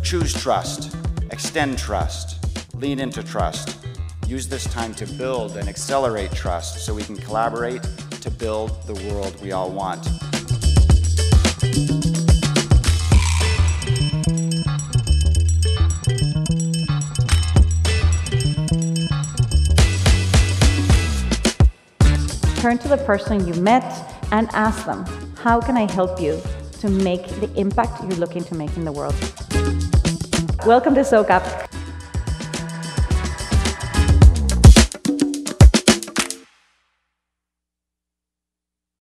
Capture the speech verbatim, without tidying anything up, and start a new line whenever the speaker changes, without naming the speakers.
choose trust, extend trust, lean into trust. Use this time to build and accelerate trust so we can collaborate to build the world we all want.
Turn to the person you met and ask them, how can I help you to make the impact you're looking to make in the world? Welcome to SOCAP.